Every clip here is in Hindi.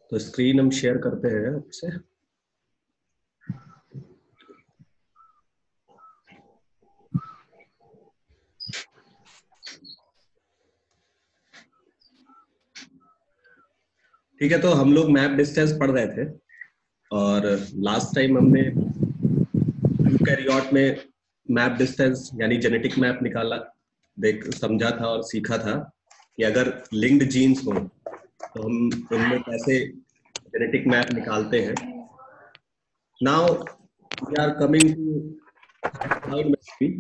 तो स्क्रीन हम शेयर करते हैं आपसे। ठीक है, तो हम लोग मैप डिस्टेंस पढ़ रहे थे और लास्ट टाइम हमने यूकैरियोट में मैप डिस्टेंस यानी जेनेटिक मैप निकाला, समझा था और सीखा था कि अगर लिंक्ड जीन्स हो तो हम उनमें कैसे जेनेटिक मैप निकालते हैं। Now we are coming to haploid mapping.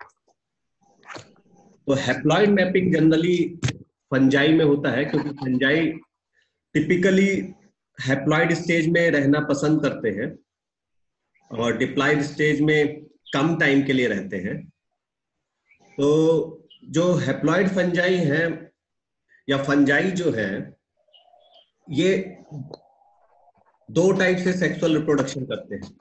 तो हैप्लॉइड मैपिंग जनरली फंजाई में होता है, क्योंकि फंजाई टिपिकली हैप्लॉइड स्टेज में रहना पसंद करते हैं और डिप्लॉइड स्टेज में कम टाइम के लिए रहते हैं। तो जो हैप्लॉइड फंजाई हैं या फंजाई जो है, ये दो टाइप से सेक्सुअल रिप्रोडक्शन करते हैं।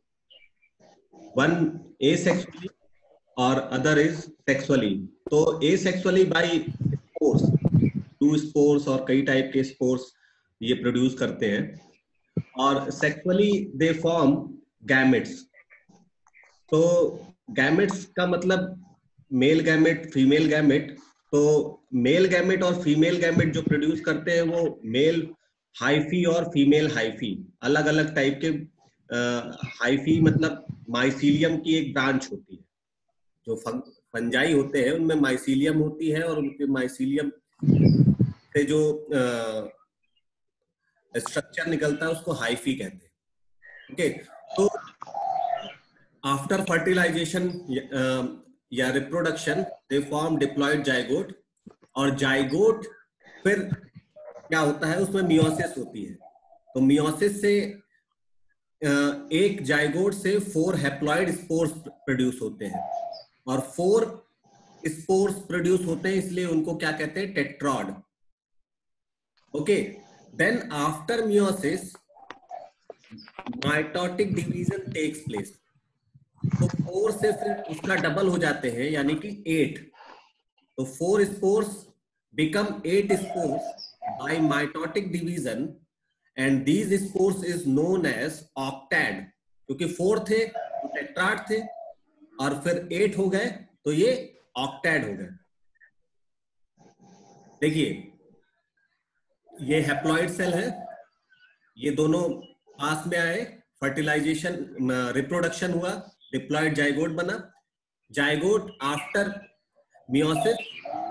वन एसेक्सुअली और अदर इज सेक्सुअली। तो asexually by spores, two spores और कई टाइप के स्पोर्स ये प्रोड्यूस करते हैं, और सेक्सुअली दे फॉर्म गैमेट्स। तो गैमेट्स का मतलब मेल गैमेट, फीमेल गैमेट। तो मेल गैमेट और फीमेल गैमेट जो प्रोड्यूस करते हैं वो मेल हाइफी और फीमेल हाइफी, अलग अलग टाइप के। हाइफी मतलब माइसीलियम की एक ब्रांच होती है। जो फंजाई होते हैं उनमें माइसीलियम होती है, और उनके माइसीलियम से जो स्ट्रक्चर निकलता है उसको हाइफी कहते हैं। ओके, तो आफ्टर फर्टिलाइजेशन या reproduction they form diploid zygote, और जाइगोट फिर क्या होता है, उसमें मियोसिस होती है। तो मियोसिस से एक जाइगोट से 4 हैप्लॉइड स्पोर्स प्रोड्यूस होते हैं, और 4 स्पोर्स प्रोड्यूस होते हैं, इसलिए उनको क्या कहते हैं, tetrad. Okay, then after meiosis mitotic division takes place. तो 4 से फिर उसका डबल हो जाते हैं, यानी कि 8। तो 4 spores become 8 spores by mitotic division, and these spores is known as octad। क्योंकि 4 थे तो टेट्राड थे, और फिर 8 हो गए तो ये ऑक्टैड हो गए। देखिए, ये हैप्लॉइड सेल है, ये दोनों पास में आए, फर्टिलाइजेशन रिप्रोडक्शन हुआ, डिप्लॉयड जाइगोट बना। जाइगोट आफ्टर मियोसिस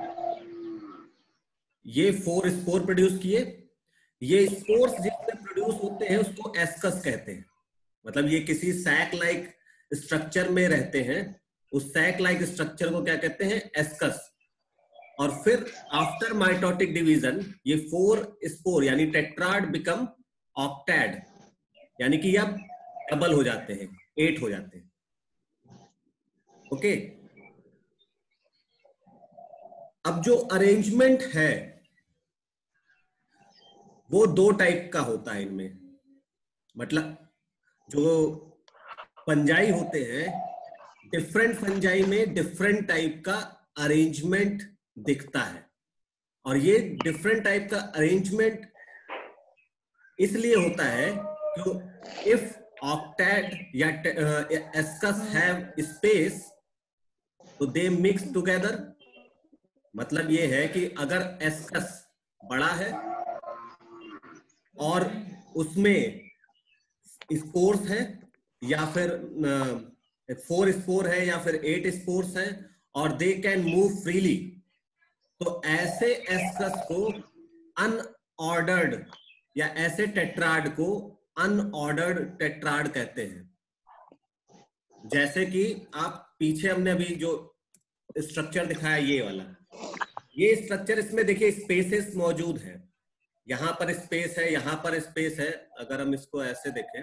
ये 4 स्पोर प्रोड्यूस किए। ये स्पोर्स जिसमें प्रोड्यूस होते हैं उसको एस्कस कहते हैं। मतलब ये किसी सैक लाइक स्ट्रक्चर में रहते हैं, उस सैक लाइक स्ट्रक्चर को क्या कहते हैं, एस्कस। और फिर आफ्टर माइटोटिक डिवीजन ये 4 स्पोर यानी टेट्राड बिकम ऑक्टैड, यानी कि अब डबल हो जाते हैं, 8 हो जाते हैं। ओके, अब जो अरेंजमेंट है वो 2 टाइप का होता है इनमें। मतलब जो फंजाई होते हैं, डिफरेंट फंजाई में डिफरेंट टाइप का अरेंजमेंट दिखता है, और ये डिफरेंट टाइप का अरेंजमेंट इसलिए होता है कि इफ ऑक्टेट या एस्कस हैव स्पेस तो दे मिक्स टुगेदर। मतलब ये है कि अगर एस्कस बड़ा है और उसमें स्पोर्स है, या फिर 4 स्पोर है या फिर 8 स्पोर्स है, और दे कैन मूव फ्रीली, तो ऐसे एस्कस को अनऑर्डर्ड या ऐसे टेट्राड को अनऑर्डर्ड टेट्राड कहते हैं। जैसे कि आप पीछे हमने अभी जो स्ट्रक्चर दिखाया, ये वाला, ये स्ट्रक्चर, इसमें देखिए स्पेसेस मौजूद है, यहां पर स्पेस है, यहां पर स्पेस है। अगर हम इसको ऐसे देखें,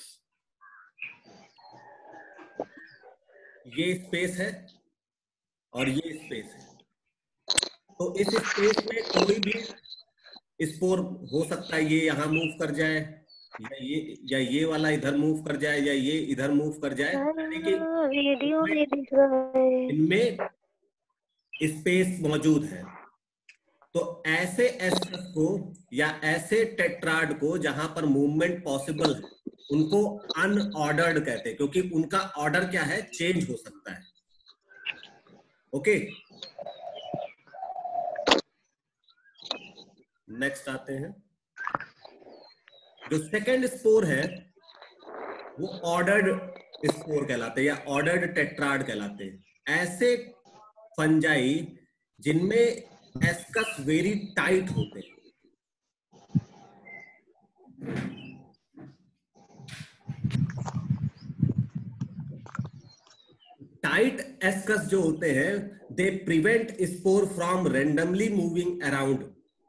ये स्पेस है और ये स्पेस है। तो इस स्पेस में कोई भी स्पोर हो सकता है, ये यहां मूव कर जाए, या ये वाला इधर मूव कर जाए, या ये इधर मूव कर जाए, यानी कि वीडियो में दिख रहा है, इनमें स्पेस मौजूद है। तो ऐसे एस्कस को या ऐसे टेट्राड को जहां पर मूवमेंट पॉसिबल है उनको अनऑर्डर्ड कहते हैं, क्योंकि उनका ऑर्डर क्या है, चेंज हो सकता है। ओके, नेक्स्ट आते हैं। जो सेकंड स्पोर है वो ऑर्डर्ड स्पोर कहलाते हैं या ऑर्डर्ड टेट्राड कहलाते हैं। ऐसे फंजाई जिनमें एस्कस वेरी टाइट होते हैं। टाइट एस्कस जो होते हैं they prevent spore from randomly moving around.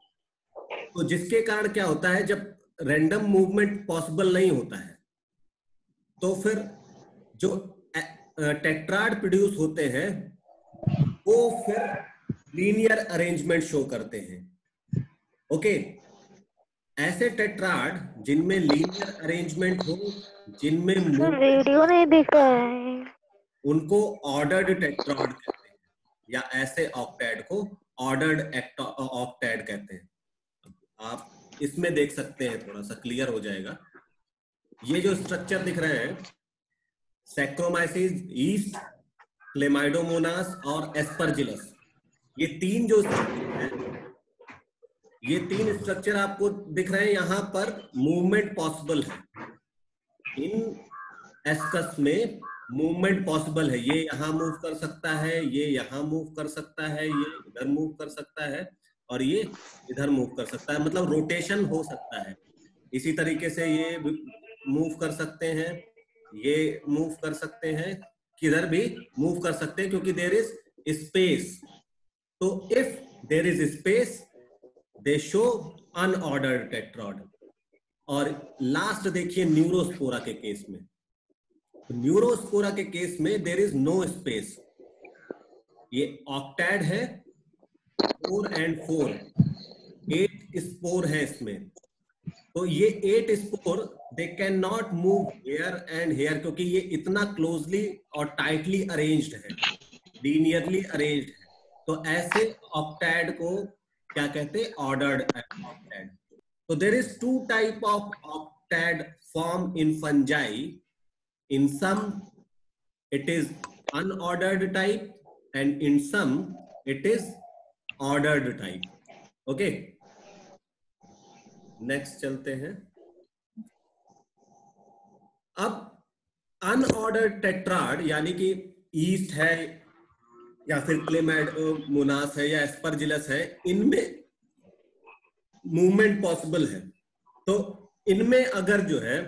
तो जिसके कारण क्या होता है, जब रैंडम मूवमेंट पॉसिबल नहीं होता है तो फिर जो टेट्राड प्रोड्यूस होते हैं वो फिर लीनियर अरेंजमेंट शो करते हैं। ओके, ऐसे टेट्राड जिनमें लीनियर अरेंजमेंट हो, जिनमें वीडियो नहीं दिख रहा है, उनको ऑर्डर्ड टेट्राड कहते हैं, या ऐसे ऑक्टैड को ऑर्डर्ड ऑक्टैड कहते हैं। आप इसमें देख सकते हैं, थोड़ा सा क्लियर हो जाएगा। ये जो स्ट्रक्चर दिख रहे हैं, सैक्रोमाइसिस, ईस्ट, क्लेमाइडोमोनास और एस्परजिलस, ये तीन जो स्ट्रक्चर है, ये तीन स्ट्रक्चर आपको दिख रहे हैं, यहां पर मूवमेंट पॉसिबल है। इन एस्कस में मूवमेंट पॉसिबल है। ये यहां मूव कर सकता है, ये यहां मूव कर सकता है, ये इधर मूव कर सकता है और ये इधर मूव कर सकता है, मतलब रोटेशन हो सकता है। इसी तरीके से ये मूव कर सकते हैं, ये मूव कर सकते हैं, किधर भी मूव कर सकते हैं क्योंकि देयर इज स्पेस। तो if there is space they show unordered tetrad. और लास्ट देखिए न्यूरोस्पोरा के केस में। न्यूरोस्पोरा के केस में देयर इज नो स्पेस। ये ऑक्टैड है, 4 and 4, 8 स्पोर है इसमें। तो ये 8 spore they can not move here and here, क्योंकि ये इतना क्लोजली और टाइटली अरेंज्ड है, लीनियरली अरेंज्ड है। तो ऐसे ऑक्टैड को क्या कहते हैं, ऑर्डर्ड ऑक्टैड। तो there is two type of octad form in fungi. In some, it is unordered type, and in some, it is ordered type. Okay. Next चलते हैं। अब अनऑर्डर्ड टेट्राड यानी कि ईस्ट है या फिर क्लेमाइडोमोनास है या एस्परजिलस है, इनमें मूवमेंट पॉसिबल है। तो इनमें अगर जो है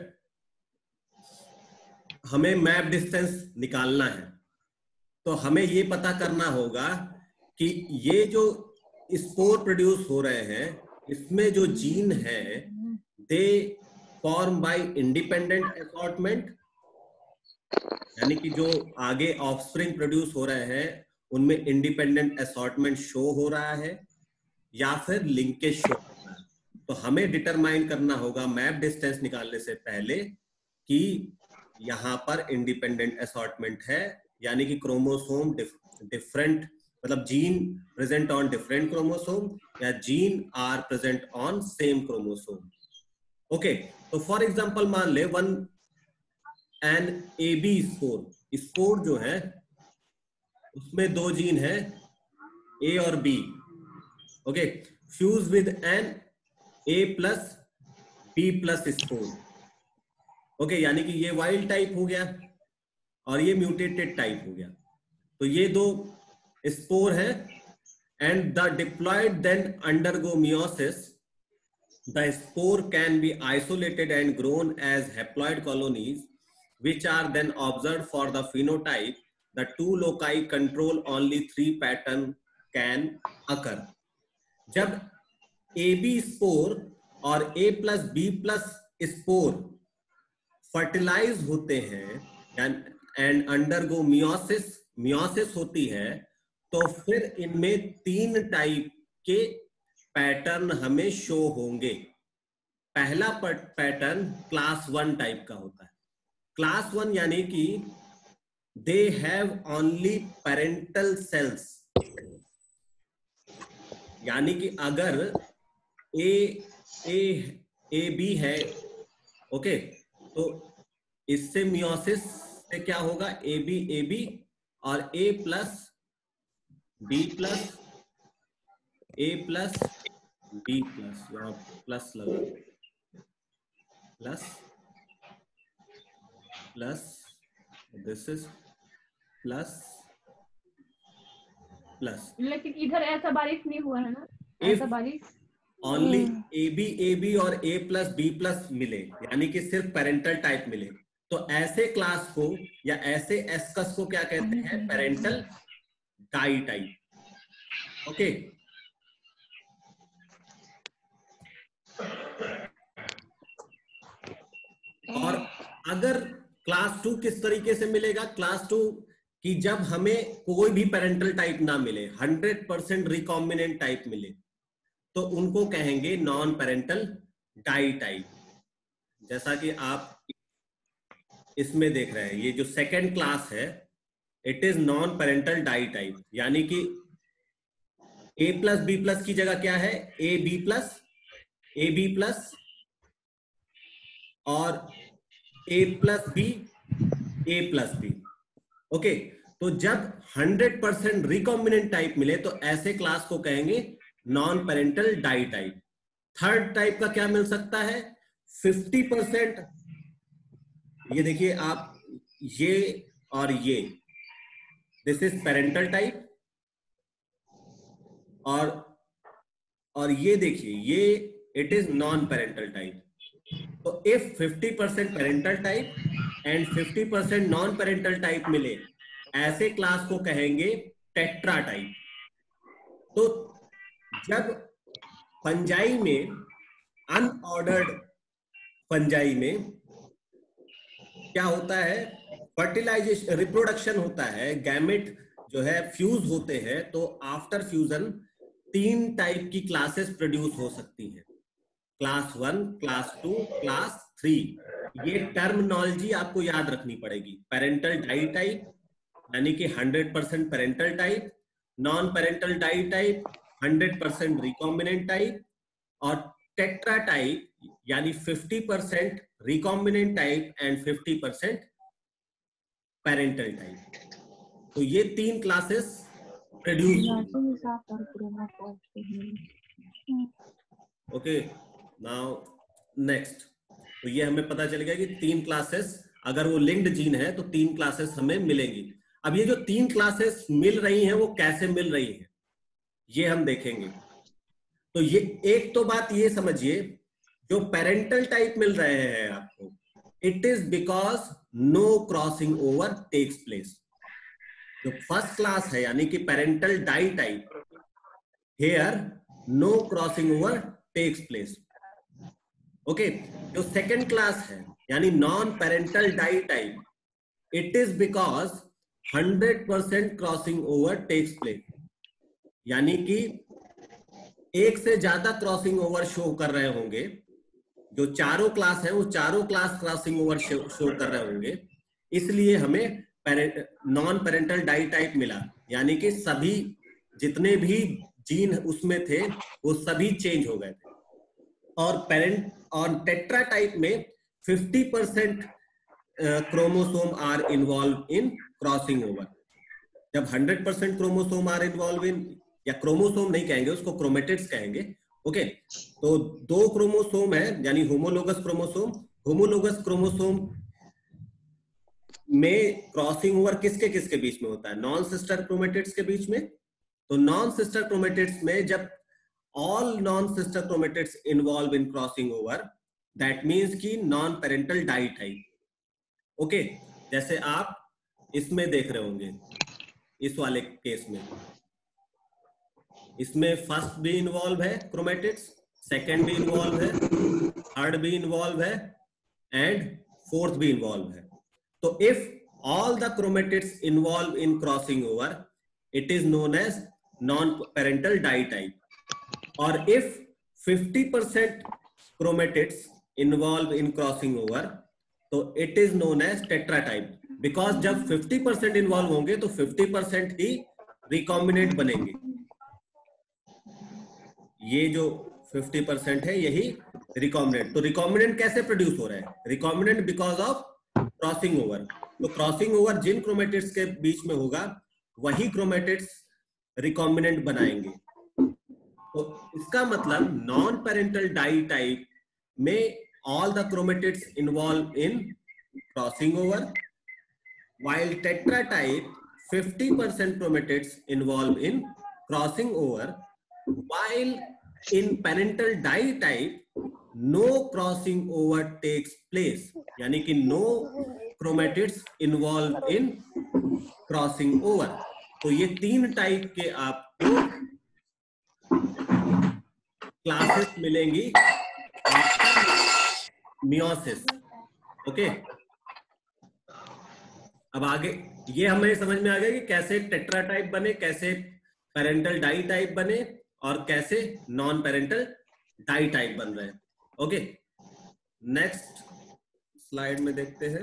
हमें मैप डिस्टेंस निकालना है तो हमें ये पता करना होगा कि ये जो स्पोर प्रोड्यूस हो रहे हैं इसमें जो जीन है they form by independent assortment, यानी कि जो आगे ऑफस्प्रिंग प्रोड्यूस हो रहे हैं उनमें इंडिपेंडेंट असॉर्टमेंट शो हो रहा है या फिर लिंकेज शो हो रहा है। तो हमें डिटरमाइन करना होगा मैप डिस्टेंस निकालने से पहले कि यहां पर इंडिपेंडेंट असॉर्टमेंट है, यानी कि क्रोमोसोम डिफरेंट, मतलब gene present on different chromosome या gene are present on same chromosome. Okay, तो फॉर एग्जांपल मान ले one n A B spore, spore जो है उसमें दो जीन है ए और B. Okay, fuse with n A plus B plus spore. Okay, यानी कि ये वाइल्ड टाइप हो गया और ये म्यूटेटेड टाइप हो गया। तो ये दो स्पोर है and the diploid then undergo meiosis. The spore can be isolated and grown as haploid colonies, which are then observed for the phenotype. The two loci control only 3 pattern can occur. जब AB स्पोर और A plus B plus spore fertilize होते हैं एंड अंडरगो मियोसिस, मियोसिस होती है, तो फिर इनमें 3 टाइप के पैटर्न हमें शो होंगे। पहला पैटर्न क्लास 1 टाइप का होता है। क्लास 1 यानी कि they have only parental cells, यानी कि अगर ए बी है, ओके, तो इससे मियोसिस से क्या होगा, ए बी और A plus B plus A plus B plus, यहाँ प्लस लगा, plus plus this is plus plus. लेकिन इधर ऐसा बारिश नहीं हुआ है ना, ऐसा बारिश ओनली ए बी और ए प्लस बी प्लस मिले, यानी कि सिर्फ पेरेंटल टाइप मिले, तो ऐसे क्लास को या ऐसे एस्कस को क्या कहते हैं, पेरेंटल डाई टाइप। ओके, और अगर क्लास 2 किस तरीके से मिलेगा, क्लास 2 कि जब हमें कोई भी पेरेंटल टाइप ना मिले, 100% रिकॉम्बिनेंट टाइप मिले, तो उनको कहेंगे नॉन पेरेंटल डाई टाइप। जैसा कि आप इसमें देख रहे हैं, ये जो सेकेंड क्लास है, it is non parental ditype, यानी कि ए प्लस बी प्लस की जगह क्या है, ए बी प्लस और A plus B, A plus B. Okay, तो जब 100% रिकॉम्बिनेंट टाइप मिले तो ऐसे क्लास को कहेंगे non parental ditype. Third type का क्या मिल सकता है, 50%, ये देखिए आप, ये और ये, दिस इज पेरेंटल टाइप, और ये देखिए, ये it is non parental type. तो if 50% parental type and 50% non parental type मिले, ऐसे क्लास को कहेंगे टेट्रा टाइप। तो जब फंजाई में, अनऑर्डर्ड फंजाई में क्या होता है, फर्टिलाइजेशन, रिप्रोडक्शन होता है, गैमेट जो है फ्यूज होते हैं, तो आफ्टर फ्यूजन 3 टाइप की क्लासेस प्रोड्यूस हो सकती हैं, क्लास 1, क्लास 2, क्लास 3। ये टर्मिनोलॉजी आपको याद रखनी पड़ेगी। पेरेंटल डाई टाइप यानी कि 100% parental type, non parental ditype 100% recombinant type, और टेट्रा टाइप यानी 50% recombinant type and 50% parental type. तो ये 3 classes produce. Okay, now next, तो ये हमें पता चल गया कि 3 क्लासेस, अगर वो लिंक्ड जीन है तो 3 क्लासेस हमें मिलेंगी। अब ये जो 3 क्लासेस मिल रही हैं वो कैसे मिल रही हैं, ये हम देखेंगे। तो ये एक तो बात ये समझिए, जो पेरेंटल टाइप मिल रहे हैं आपको, it is because no crossing over takes place. जो फर्स्ट क्लास है यानी कि parental ditype, here no crossing over takes place. Okay, जो सेकेंड क्लास है यानी non parental ditype, it is because 100% crossing over takes place, यानी कि एक से ज्यादा क्रॉसिंग ओवर शो कर रहे होंगे। जो चारों क्लास है वो चारों क्लास क्रॉसिंग ओवर शो कर रहे होंगे, इसलिए हमें नॉन पेरेंटल डाई टाइप मिला, यानी कि सभी जितने भी जीन उसमें थे वो सभी चेंज हो गए थे। और टेट्रा टाइप में 50% chromosome are involve in crossing over. जब 100% क्रोमोसोम आर इन्वॉल्व इन, या क्रोमोसोम नहीं कहेंगे उसको, क्रोमेटिड्स कहेंगे। ओके, तो 2 क्रोमोसोम है यानी होमोलोगस क्रोमोसोम। होमोलोगस क्रोमोसोम में क्रॉसिंग ओवर किसके किसके बीच में होता है, नॉन सिस्टर क्रोमेटिड्स के बीच में। तो नॉन सिस्टर क्रोमेटिड्स में जब all non sister chromatids involve in crossing over, that means कि non parental ditype. Okay, जैसे आप इसमें देख रहे होंगे, इस वाले केस में, इसमें फर्स्ट भी इन्वॉल्व है क्रोमेटिड्स, सेकेंड भी इन्वॉल्व है, थर्ड भी इन्वॉल्व है एंड फोर्थ भी इन्वॉल्व है। तो if all the chromatids involved in crossing over, it is known as non-parental dye type. Or if 50% chromatids involved in crossing over, तो it is known as tetra type. Because जब 50% involved होंगे तो 50% ही recombinant बनेंगे। ये जो 50% है यही रिकॉम्बिनेंट। तो रिकॉम्बिनेंट कैसे प्रोड्यूस हो रहा है? Recombinant because of crossing over. तो क्रॉसिंग ओवर जिन क्रोमेटिड्स के बीच में होगा वही क्रोमेटिड्स रिकॉम्बिनेंट बनाएंगे। तो इसका मतलब नॉन पेरेंटल डाई टाइप में all the chromatids involve in crossing over, while tetra type 50% chromatids involve in crossing over, while in parental dye type no crossing over takes place, यानी कि no chromatids involve in crossing over। तो ये 3 टाइप के आपको क्लासेस मिलेंगी मियोसिस। ओके, अब आगे ये हमें समझ में आ गया कि कैसे टेट्रा टाइप बने, कैसे पेरेंटल डाई टाइप बने और कैसे नॉन पेरेंटल डाई टाइप बन रहे हैं। ओके, नेक्स्ट स्लाइड में देखते हैं।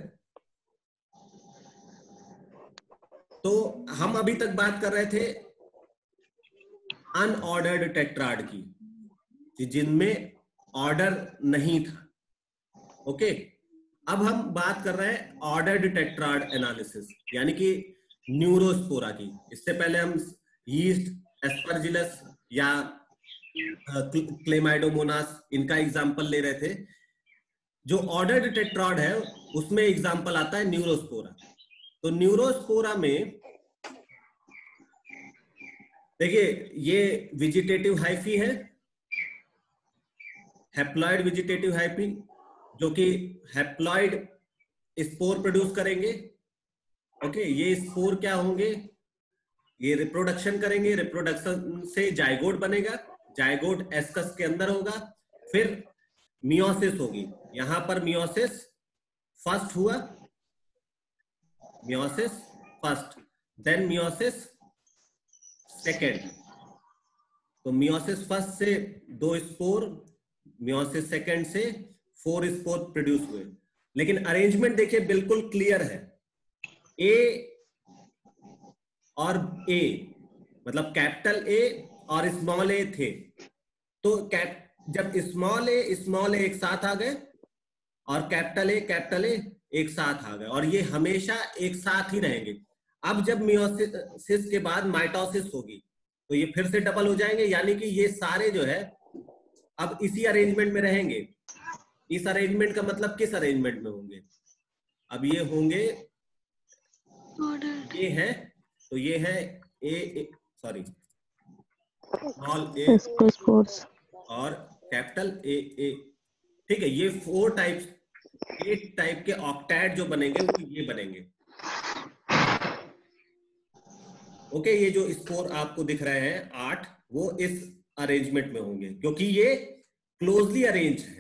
तो हम अभी तक बात कर रहे थे अनऑर्डर्ड टेट्राड की, जिनमें ऑर्डर नहीं था। ओके, अब हम बात कर रहे हैं ऑर्डर्ड टेट्राड एनालिसिस, यानी कि न्यूरोस्पोरा की। इससे पहले हम यीस्ट, एस्परजिलस या क्लेमाइडोमोनास इनका एग्जांपल ले रहे थे। जो ऑर्डर्ड टेट्राड है उसमें एग्जांपल आता है न्यूरोस्पोरा। तो न्यूरोस्पोरा में देखिए ये वेजिटेटिव हाइफी है, हैप्लॉइड वेजिटेटिव हाइफी, जो कि हैप्लॉइड स्पोर प्रोड्यूस करेंगे। ओके, ये स्पोर क्या होंगे? ये रिप्रोडक्शन करेंगे, रिप्रोडक्शन से जाइगोट बनेगा, जाइगोट एस्कस के अंदर होगा, फिर मियोसिस होगी। यहां पर मियोसिस फर्स्ट हुआ, meiosis first, then meiosis second. तो मियोसिस फर्स्ट से 2 स्पोर, मियोसिस सेकेंड से 4 स्पोर प्रोड्यूस हुए। लेकिन अरेंजमेंट देखिए बिल्कुल क्लियर है। ए और ए मतलब कैपिटल ए और स्मॉल ए थे, तो जब स्मॉल ए एक साथ आ गए और कैपिटल ए एक साथ आ गए, और ये हमेशा एक साथ ही रहेंगे। अब जब मियोसिस के बाद माइटोसिस होगी तो ये फिर से डबल हो जाएंगे, यानी कि ये सारे जो है अब इसी अरेंजमेंट में रहेंगे। इस अरेंजमेंट का मतलब किस अरेंजमेंट में होंगे? अब ये होंगे, ये है, तो ये है ए सॉरी स्मॉल ए और कैपिटल ए। ठीक है, ये 8 टाइप के ऑक्टैड जो बनेंगे वो ये बनेंगे। ओके, ये जो स्पोर आपको दिख रहे हैं 8, वो इस अरेंजमेंट में होंगे, क्योंकि ये क्लोजली अरेंज है।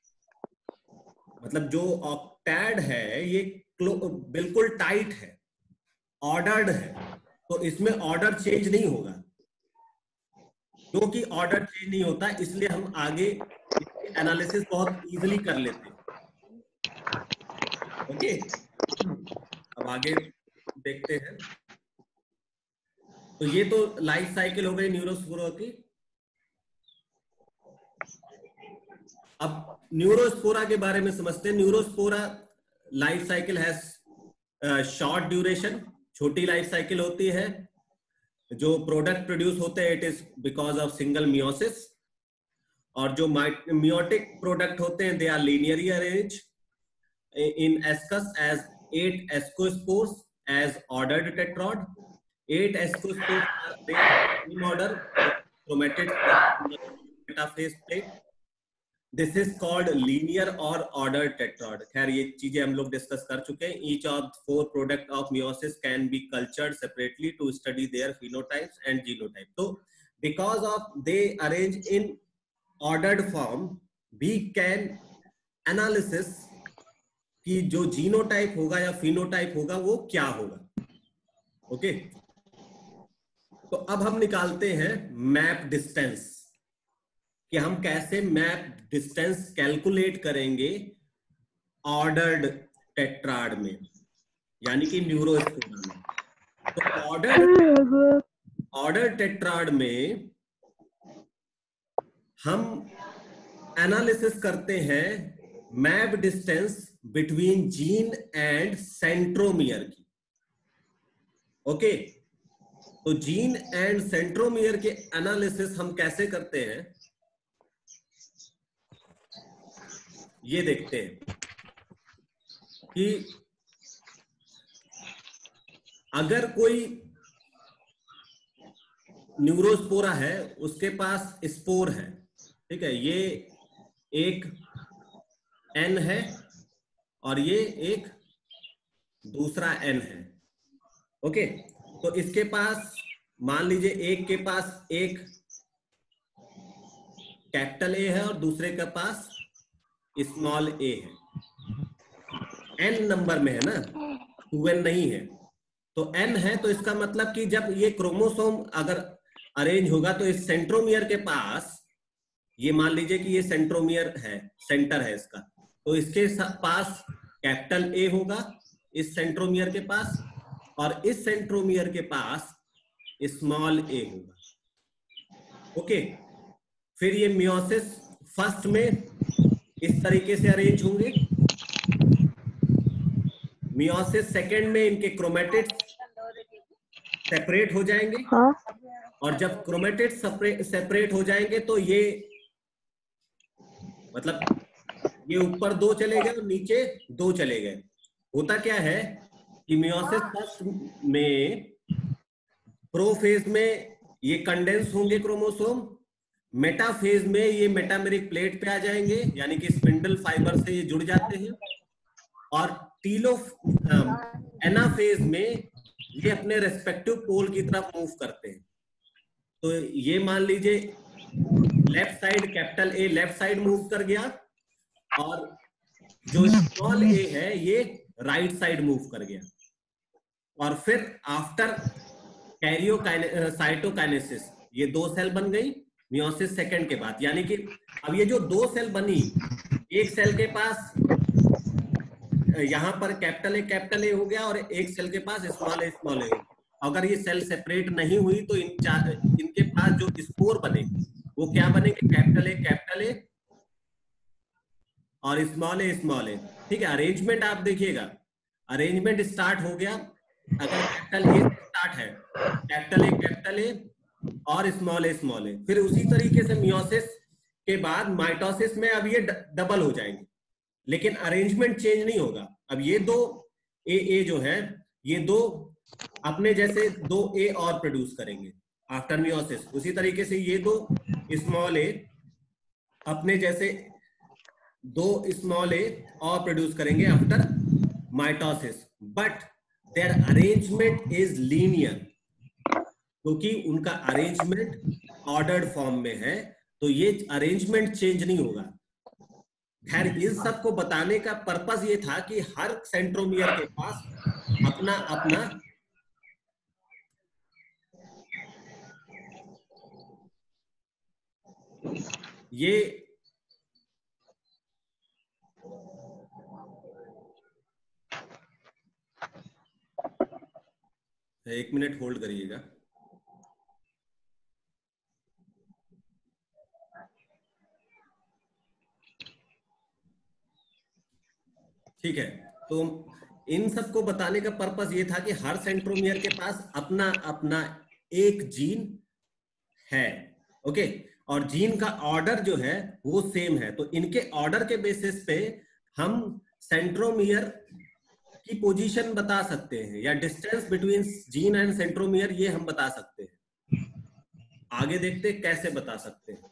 मतलब जो ऑक्टैड है ये बिल्कुल टाइट है, ऑर्डर्ड है, तो इसमें ऑर्डर चेंज नहीं होगा। क्योंकि ऑर्डर चेंज नहीं होता इसलिए हम आगे एनालिसिस बहुत इजीली कर लेते हैं। ओके, अब आगे देखते हैं। तो ये तो लाइफ साइकिल हो गई न्यूरोस्पोरा की। अब न्यूरोस्पोरा के बारे में समझते हैं। न्यूरोस्पोरा लाइफ साइकिल है शॉर्ट ड्यूरेशन, छोटी लाइफ साइकिल होती है। जो प्रोडक्ट प्रोड्यूस होते हैं it is because of single meiosis, और जो मियोटिक प्रोडक्ट होते हैं they are linearly arrange in ascus as 8 ascospores as ordered tetrad. 8 ascospores in order chromatid metaphase plate. This is called linear और ऑर्डर टेट्राड। खैर ये चीजें हम लोग डिस्कस कर चुके हैं। Each of 4 product of meiosis can be cultured separately to study their phenotypes and genotype. तो because of they arrange in ordered form we can analysis कि जो जीनोटाइप होगा या फिनोटाइप होगा वो क्या होगा। ओके, तो अब हम निकालते हैं मैप डिस्टेंस, कि हम कैसे मैप डिस्टेंस कैलकुलेट करेंगे ऑर्डर्ड टेट्राड में, यानी कि न्यूरोस्पोरा में। तो ऑर्डर्ड टेट्राड में हम एनालिसिस करते हैं map distance between gene and centromere की। ओके, तो जीन एंड सेंट्रोमियर के एनालिसिस हम कैसे करते हैं ये देखते हैं कि अगर कोई न्यूरोस्पोरा है, उसके पास स्पोर है, ठीक है, ये एक एन है और ये एक दूसरा एन है। ओके, तो इसके पास मान लीजिए एक के पास एक कैपिटल ए है और दूसरे के पास स्मॉल ए है। एन नंबर में है ना, 2n नहीं है, तो n है, तो इसका मतलब कि जब ये क्रोमोसोम अगर अरेंज होगा तो इस सेंट्रोमियर के पास, ये मान लीजिए कि ये सेंट्रोमियर है, सेंटर है इसका, तो इसके पास कैपिटल ए होगा इस सेंट्रोमियर के पास, और इस सेंट्रोमियर के पास स्मॉल ए होगा। ओके, फिर ये मियोसिस फर्स्ट में इस तरीके से अरेंज होंगे, मियोसिस सेकंड में इनके क्रोमेटिड्स सेपरेट हो जाएंगे। हाँ। और जब क्रोमेटिड्स सेपरेट हो जाएंगे तो ये मतलब ये ऊपर 2 चले गए और नीचे 2 चले गए। होता क्या है कि मियोसिस फर्स्ट में प्रोफेज में ये कंडेंस होंगे क्रोमोसोम, मेटाफेज में ये मेटामेरिक प्लेट पे आ जाएंगे, यानी कि स्पिंडल फाइबर से ये जुड़ जाते हैं, और एनाफेज में ये अपने रेस्पेक्टिव पोल की तरफ मूव करते हैं। तो ये मान लीजिए left side capital A left side move कर गया, और जो स्मॉल ए है ये राइट साइड मूव कर गया। और फिर आफ्टर साइटोकाइनेसिस ये 2 सेल बन गई मियोसिस सेकंड के बाद, यानी कि अब ये जो 2 सेल बनी, एक सेल के पास यहां पर कैपिटल ए हो गया और एक सेल के पास स्मॉल ए। अगर ये सेल सेपरेट नहीं हुई तो इनके पास जो स्पोर बने वो क्या बनेंगे, कैपिटल ए और स्मॉल ए। ठीक है, अरेंजमेंट आप देखिएगा, अरेंजमेंट स्टार्ट हो गया, अगर कैपिटल ए से स्टार्ट है, कैपिटल ए और स्मॉल ए, फिर उसी तरीके से मियोसिस के बाद माइटोसिस में अब ये डबल हो जाएंगे, लेकिन अरेंजमेंट चेंज नहीं होगा। अब ये 2 ए जो है, ये 2 अपने जैसे 2 ए और प्रोड्यूस करेंगे आफ्टर मियोसिस, उसी तरीके से ये 2 स्मॉल ए अपने जैसे 2 स्मॉल ए और प्रोड्यूस करेंगे after mitosis. But their arrangement is linear, क्योंकि उनका अरेंजमेंट ऑर्डर्ड फॉर्म में है, तो ये अरेंजमेंट चेंज नहीं होगा। खैर, इस सब को बताने का पर्पस ये था कि हर सेंट्रोमियर के पास अपना अपना ये एक मिनट होल्ड करिएगा। ठीक है, तो इन सब को बताने का पर्पस ये था कि हर सेंट्रोमियर के पास अपना अपना एक जीन है। ओके, और जीन का ऑर्डर जो है वो सेम है, तो इनके ऑर्डर के बेसिस पे हम सेंट्रोमियर की पोजीशन बता सकते हैं, या distance between gene and centromere ये हम बता सकते हैं। आगे देखते कैसे बता सकते हैं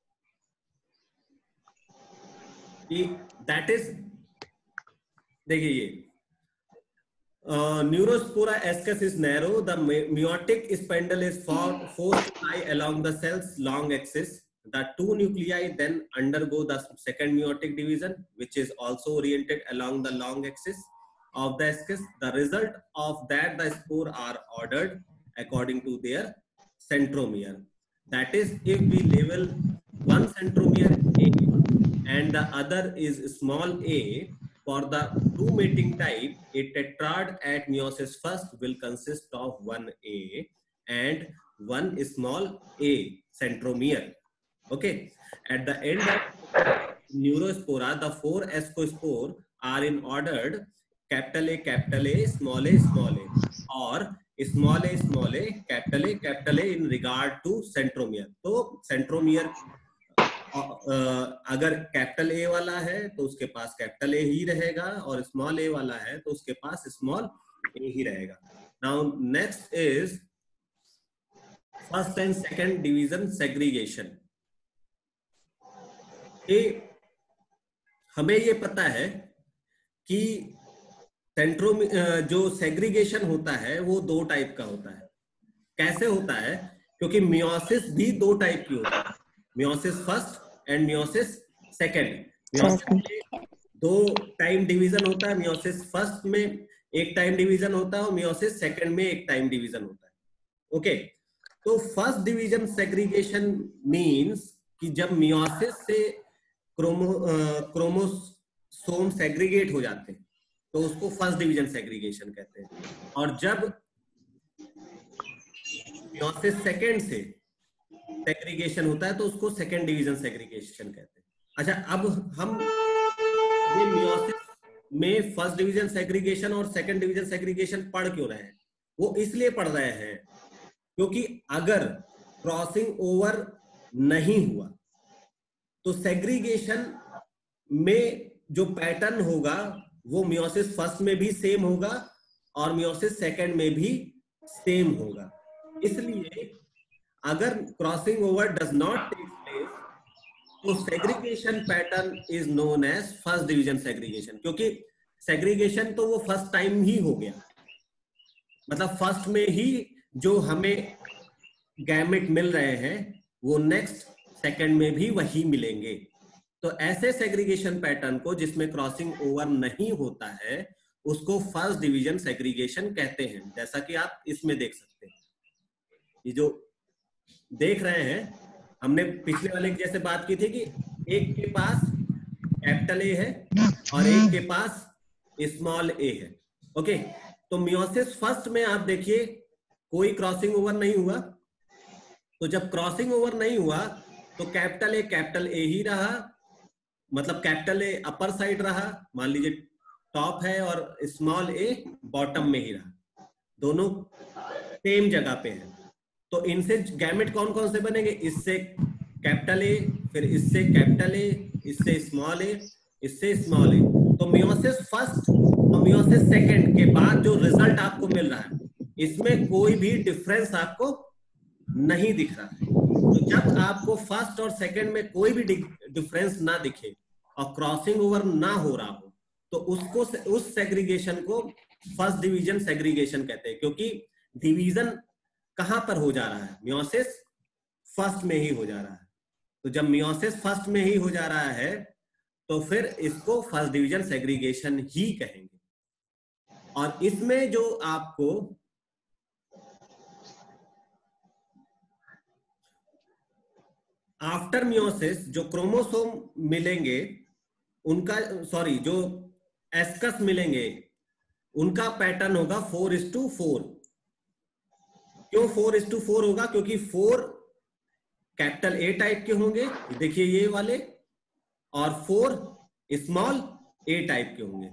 कि दैट इज, देखिए ये Neurospora ascus is narrow. The meiotic spindle is forced to lie along the cell's long axis. The 2 nuclei then undergo the second meiotic division, which is also oriented along the long axis of the ascus. The result of that, the spore are ordered according to their centromere. That is, if we label one centromere A and the other is small a, for the 2 mating type, a tetrad at meiosis first will consist of 1 A and 1 small a centromere. Okay, at the end of neurospora, the 4 ascospore are in ordered capital A, small a, small a, or small a, capital A in regard to centromere. तो centromere अगर कैपिटल ए वाला है तो उसके पास कैपिटल ए ही रहेगा, और स्मॉल ए वाला है तो उसके पास स्मॉल ए ही रहेगा. Now next is first and second division segregation. हमें ये पता है कि जो सेग्रीगेशन होता है वो दो टाइप का होता है. कैसे होता है? क्योंकि मियोसिस भी दो टाइप की होती है, meiosis first and meiosis second. मियोसिस में दो टाइम डिवीजन होता है, मियोसिस फर्स्ट में एक टाइम डिवीजन होता है और मियोसिस सेकंड में एक टाइम डिवीजन होता है. ओके, तो फर्स्ट डिवीजन सेग्रीगेशन मींस कि जब मियोसिस से क्रोमोसोम सेग्रीगेट हो जाते हैं तो उसको फर्स्ट डिवीजन सेग्रीगेशन कहते हैं, और जब मियोसिस सेकंड से सेग्रीगेशन होता है तो उसको सेकंड डिवीजन सेग्रीगेशन कहते हैं. अच्छा, अब हम ये मियोसिस में फर्स्ट डिवीजन सेग्रीगेशन और सेकंड डिवीजन सेग्रीगेशन पढ़ क्यों रहे हैं? वो इसलिए पढ़ रहे हैं क्योंकि अगर क्रॉसिंग ओवर नहीं हुआ तो सेग्रीगेशन में जो पैटर्न होगा वो मियोसिस फर्स्ट में भी सेम होगा और मियोसिस सेकंड में भी सेम होगा. इसलिए अगर crossing over does not take place तो segregation pattern is known as first division segregation. क्योंकि सेग्रीगेशन तो वो फर्स्ट टाइम ही हो गया, मतलब फर्स्ट में ही जो हमें गैमेट मिल रहे हैं वो नेक्स्ट सेकंड में भी वही मिलेंगे. तो ऐसे सेग्रीगेशन पैटर्न को जिसमें क्रॉसिंग ओवर नहीं होता है उसको फर्स्ट डिवीजन सेग्रीगेशन कहते हैं. जैसा कि आप इसमें देख सकते हैं, ये जो देख रहे हैं, हमने पिछले वाले की जैसे बात की थी कि एक के पास कैपिटल ए है और एक के पास स्मॉल ए है. ओके, तो मियोसिस फर्स्ट में आप देखिए कोई क्रॉसिंग ओवर नहीं हुआ. तो जब क्रॉसिंग ओवर नहीं हुआ तो कैपिटल ए ही रहा, मतलब कैपिटल ए अपर साइड रहा, मान लीजिए टॉप है, और स्मॉल ए बॉटम में ही रहा, दोनों सेम जगह पे है. तो इनसे गैमेट कौन कौन से बनेंगे? इससे कैपिटल ए, फिर इससे कैपिटल ए, इससे स्मॉल ए, इससे स्मॉल ए. तो मियोसिस फर्स्ट और मियोसिस सेकंड के बाद जो रिजल्ट आपको मिल रहा है इसमें कोई भी डिफरेंस आपको नहीं दिख रहा है. तो जब आपको फर्स्ट और सेकंड में कोई भी डिफरेंस ना दिखे और क्रॉसिंग ओवर ना हो रहा हो तो उसको उस सेग्रीगेशन को फर्स्ट डिवीजन सेग्रीगेशन कहते हैं. क्योंकि डिवीजन कहां पर हो जा रहा है? मियोसिस फर्स्ट में ही हो जा रहा है. तो जब मियोसिस फर्स्ट में ही हो जा रहा है तो फिर इसको फर्स्ट डिवीजन सेग्रीगेशन ही कहेंगे. और इसमें जो आपको आफ्टर मियोसिस जो क्रोमोसोम मिलेंगे उनका, सॉरी, जो एस्कस मिलेंगे उनका पैटर्न होगा 4:4. क्यों 4:4 होगा? क्योंकि 4 कैपिटल ए टाइप के होंगे, देखिए ये वाले, और 4 स्मॉल ए टाइप के होंगे.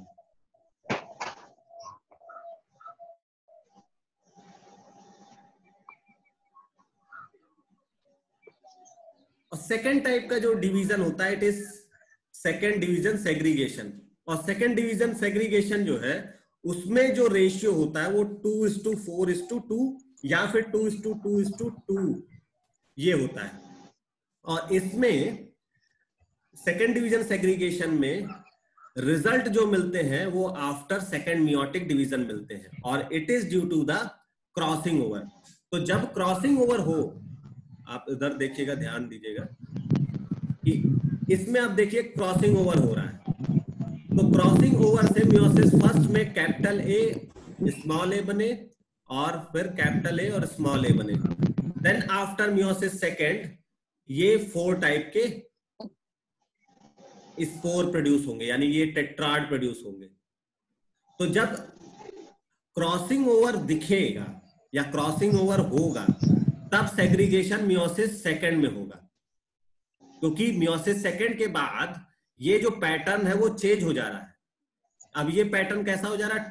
और सेकेंड टाइप का जो डिवीजन होता है it is second division segregation. और सेकेंड डिवीजन सेग्रीगेशन जो है उसमें जो रेशियो होता है वो 2:4:2 या फिर 2:2:2 ये होता है. और इसमें सेकेंड डिवीजन सेग्रीगेशन में रिजल्ट जो मिलते हैं वो आफ्टर सेकेंड मियोटिक डिवीजन मिलते हैं, और it is due to the crossing over. तो जब क्रॉसिंग ओवर हो, आप इधर देखिएगा, ध्यान दीजिएगा कि इसमें आप देखिए क्रॉसिंग ओवर हो रहा है. तो क्रॉसिंग ओवर से मियोसिस फर्स्ट में कैपिटल ए स्मॉल ए बने और फिर कैपिटल ए और स्मॉल ए बने. देन आफ्टर मियोसिस सेकेंड ये 4 टाइप के स्पोर प्रोड्यूस होंगे, यानी ये टेट्राड प्रोड्यूस होंगे. तो जब क्रॉसिंग ओवर दिखेगा या क्रॉसिंग ओवर होगा तब सेग्रीगेशन मियोसिस सेकंड में होगा. क्योंकि मियोसिस सेकंड के बाद ये जो पैटर्न है वो चेंज हो जा रहा है। अब ये पैटर्न कैसा हो जा रहा है,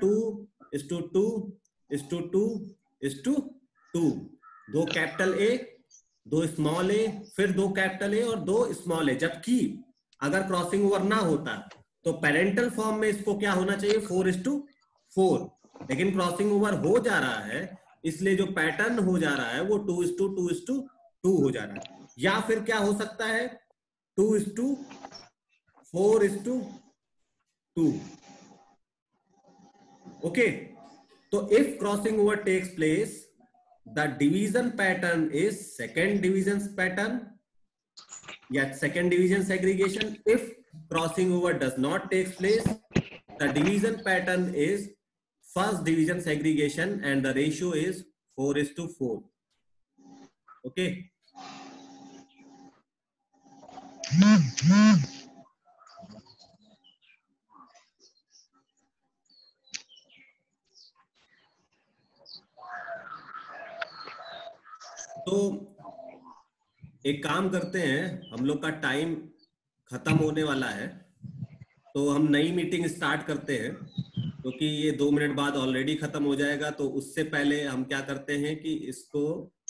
2:2:2:2:2, 2 कैपिटल ए, 2 स्मॉल ए, फिर 2 कैपिटल ए और 2 स्मॉल ए। जबकि अगर क्रॉसिंग ओवर ना होता तो पेरेंटल फॉर्म में इसको क्या होना चाहिए, 4:4, लेकिन क्रॉसिंग ओवर हो जा रहा है, इसलिए जो पैटर्न हो जा रहा है वो 2:2:2 हो जा रहा है। या फिर क्या हो सकता है, 2:4:2। ओके, तो if crossing over takes place, the division pattern is second division pattern या second division segregation. If crossing over does not takes place, the division pattern is first division segregation and the ratio is 4:4। Okay, तो एक काम करते हैं, हम लोग का टाइम खत्म होने वाला है, तो हम नई मीटिंग स्टार्ट करते हैं, क्योंकि ये 2 मिनट बाद ऑलरेडी खत्म हो जाएगा। तो उससे पहले हम क्या करते हैं कि इसको